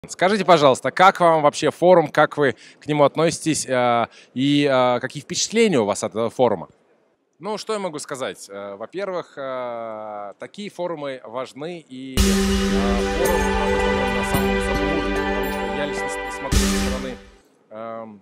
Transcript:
Скажите, пожалуйста, как вам вообще форум, как вы к нему относитесь и какие впечатления у вас от этого форума? Ну, что я могу сказать? Во-первых, такие форумы важны, и форум